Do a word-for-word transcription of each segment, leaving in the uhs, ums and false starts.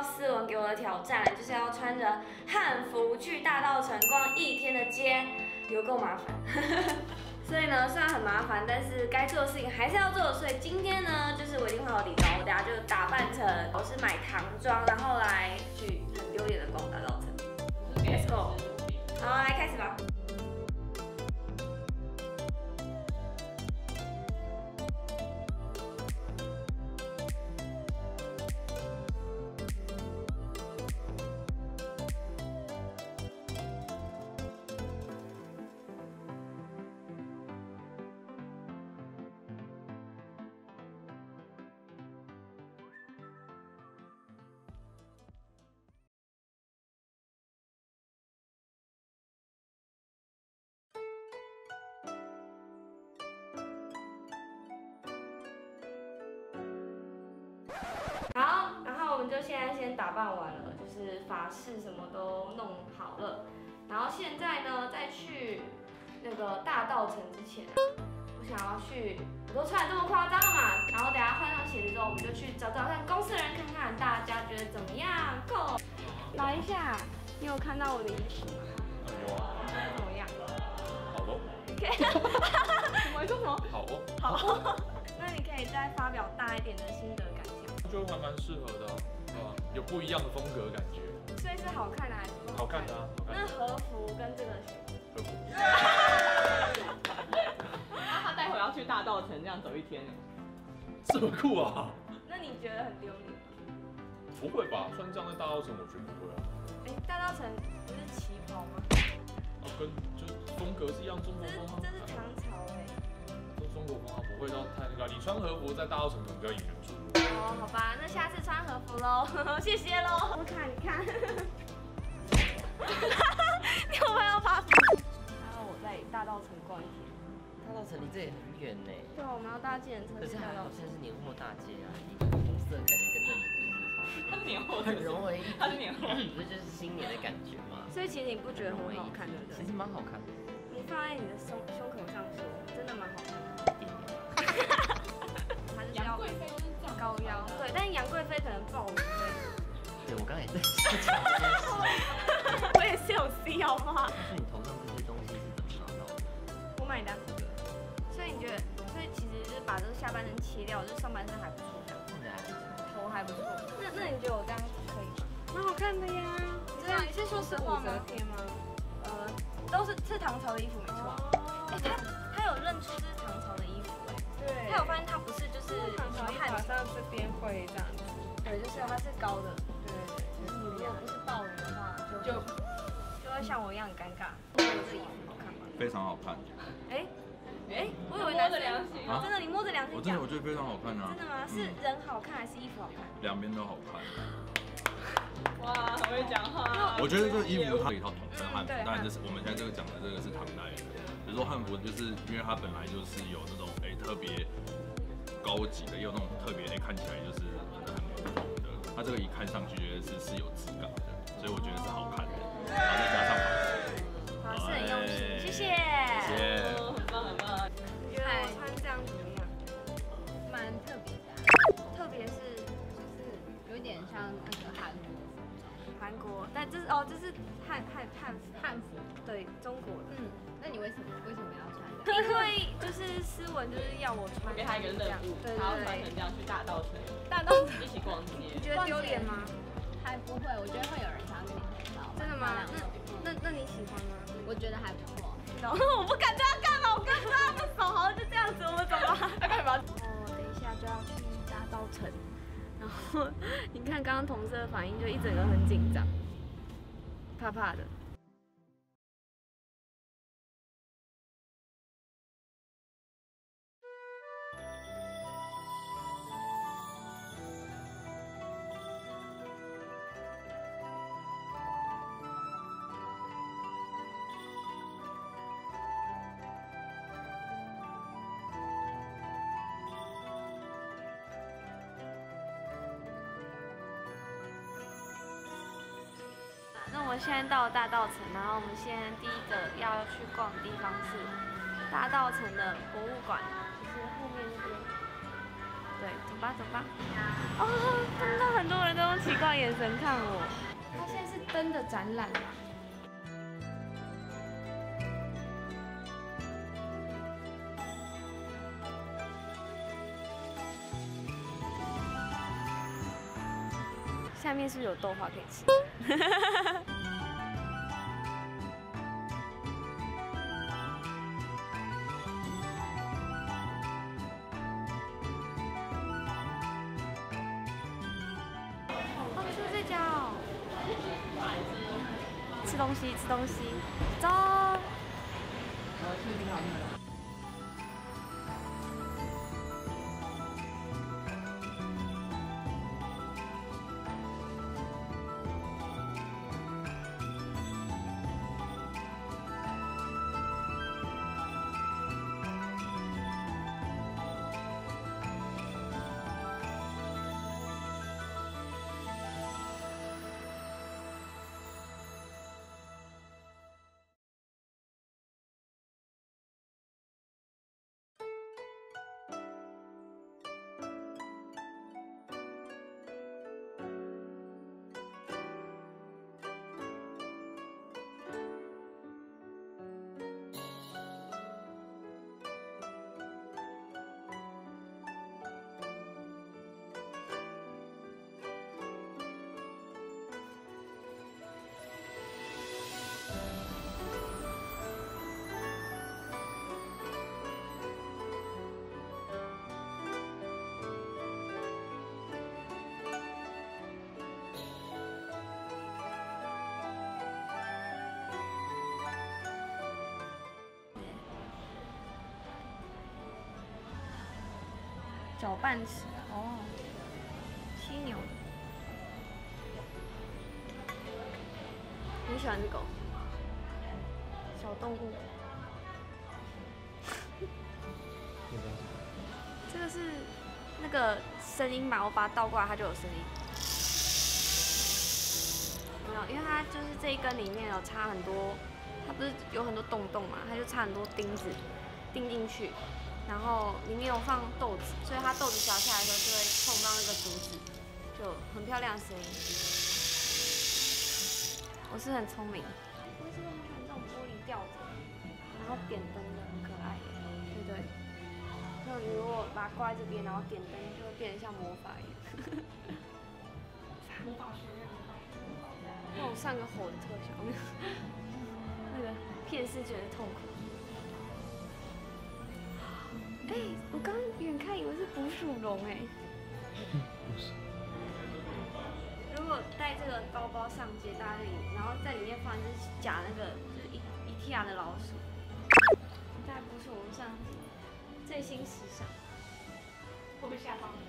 到思文给我的挑战，就是要穿着汉服去大稻埕逛一天的街，有够麻烦。所以呢，虽然很麻烦，但是该做的事情还是要做。所以今天呢，就是我一定会有礼装，我等下就打扮成我是买唐装，然后来去很丢脸的逛大稻埕。Let's go， 好，来开始吧。好，然后我们就现在先打扮完了，就是发饰什么都弄好了。然后现在呢，在去那个大稻埕之前啊，我想要去，我都穿得这么夸张了嘛，然后等下换上鞋子之后，我们就去找找看公司的人，看看大家觉得怎么样。Go， 来一下，你有看到我的衣服吗？ 有啊。 怎么样？ 好哦。 OK。什么？说什么？好哦。好哦。那你可以再发表大一点的心得感想。 就还蛮适合的啊，对吧？有不一样的风格感觉。 所以是好看的还是不好看的啊？好看的。 那和服跟这个选？ 和服。 那他待会要去大稻埕这样走一天呢？ 这么酷啊！ 那你觉得很丢脸？ 不会吧？穿这样在大稻埕，我觉得不会啊。 哎，大稻埕不是旗袍吗？ 啊，跟就风格是一样，中国风啊。 这是唐朝哎。 这中国风啊，不会到太那个。你穿和服在大稻埕可能比较引人注目。 哦，好吧，那下次穿和服喽，谢谢喽。我看，你看，你有没有发？然后我在大稻埕逛一天。 大稻埕离这里很远呢。 对，我们要搭计程车去大稻埕。 可是还好，现在是年货大街啊，红色感觉跟这里他是年货， 很融为一体。 他是年货， 不是就是新年的感觉吗？ 所以其实你不觉得很好看，对不对？ 其实蛮好看的。 你放在你的胸胸口上说，真的蛮好看的。还是杨贵妃都是这样高腰，对，但杨贵妃可能报名费。 对，我刚才也在讲这件事。 我也是有 C 好不好？ 但是你头上这些东西是怎么拿到的？ 我买的。所以你觉得，所以其实就是把这个下半身切掉，就是上半身还不错，这样。 看起来还不错。 头还不错。那那你觉得我这样可以吗？蛮好看的呀。这样你是说实话吗？吗？呃，都是是唐朝的衣服没错。哎，他他有认出这是唐朝的衣服哎。对。他有发现它不是就是唐朝衣服好像这边会这样子。对，就是它是高的。对对对。就是你如果不是豹纹的话，就就就会像我一样很尴尬。你觉得这衣服好看吗？ 非常好看。 哎。哎，我以为摸着良心啊，真的，你摸着良心我真的我觉得非常好看啊！ 真的吗？是人好看还是衣服好看？ 两边都好看。 哇，很会讲话。 我觉得这个衣服它有一套统称汉服，当然这是我们现在这个讲的这个是唐代的。比如说汉服，就是因为它本来就是有那种哎特别高级的，也有那种特别哎看起来就是很很普通的。它这个一看上去觉得是是有质感的，所以我觉得是好看的。然后再加上法式，法式很用心，谢谢。 谢谢。 很棒很棒。 你觉得我穿这样怎么样？ 蛮特别的、啊， 特别是就是有点像那个韩国， 韩国，但这是哦，这是汉汉汉汉服， 对，中国的。 嗯，那你为什么为什么要穿？ 因为就是思文就是要我穿， 给他一个任务， 对他要穿成这样去大稻埕， 大稻一起逛街。 你觉得丢脸吗？ 还不会，我觉得会有人想要跟你拍照。 真的吗？那那那你喜欢吗？ 我觉得还不错。 然后我不敢这样干嘛，我跟他们手好像就这样子，我们走吧。 要干嘛？ 哦，等一下就要去大稻埕，然后你看刚刚同事的反应，就一整个很紧张，怕怕的。那我们现在到了大稻埕，然后我们现在第一个要去逛的地方是大稻埕的博物馆，就是后面那边。 对，走吧走吧。哦，看到很多人都用奇怪眼神看我。 它现在是灯的展览嘛？ 下面是不是有豆花可以吃？哦，就是这家哦。吃东西，吃东西，走。搅拌池哦，犀牛。你喜欢这个小动物？这个是那个声音吧，我把它倒过来，它就有声音。没有，因为它就是这一根里面有插很多，它不是有很多洞洞嘛，它就插很多钉子钉进去。然后里面有放豆子，所以它豆子砸下来的时候就会碰到那个竹子，就很漂亮的声音。我是很聪明，我是很喜欢这种玻璃吊着，然后点灯的，很可爱，对不对？那你如果把它挂在这边，然后点灯，就会变得像魔法一样。魔法学院。那我上个火的特效，那个片视觉的痛苦。哎、欸，我刚远看以为是捕鼠笼哎。 不是。 如果带这个包包上街，大家就以为，然后在里面放一只假那个就是 IKEA 的老鼠，大概不是我们上最新时尚。 会不会吓到你？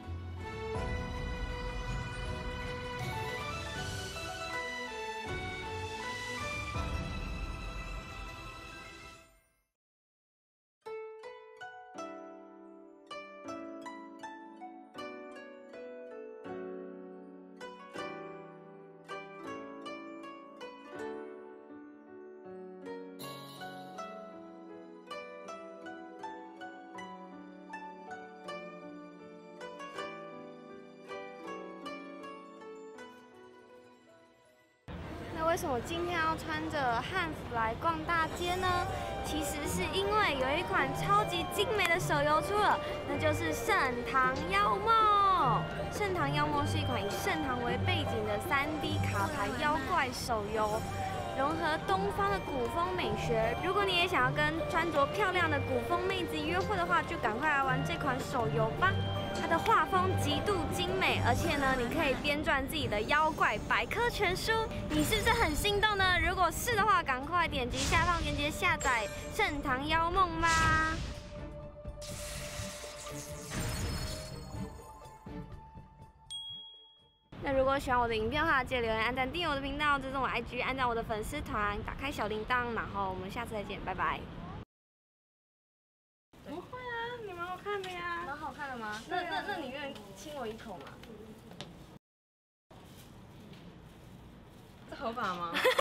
为什么今天要穿着汉服来逛大街呢？其实是因为有一款超级精美的手游出了，那就是《圣堂妖梦》。《圣堂妖梦》是一款以圣堂为背景的 三 D 卡牌妖怪手游，融合东方的古风美学。如果你也想要跟穿着漂亮的古风妹子约会的话，就赶快来玩这款手游吧！它的画风极度精美，而且呢，你可以编撰自己的妖怪百科全书。你是不是很心动呢？如果是的话，赶快点击下方链接下载《圣堂妖梦》吧。那如果喜欢我的影片的话，记得留言、按赞、订阅我的频道，追踪我 I G， 按赞我的粉丝团，打开小铃铛，然后我们下次再见，拜拜。 不会啊，你蛮好看的呀。 蛮好看的吗？那那那你愿意亲我一口吗？ 这合法吗？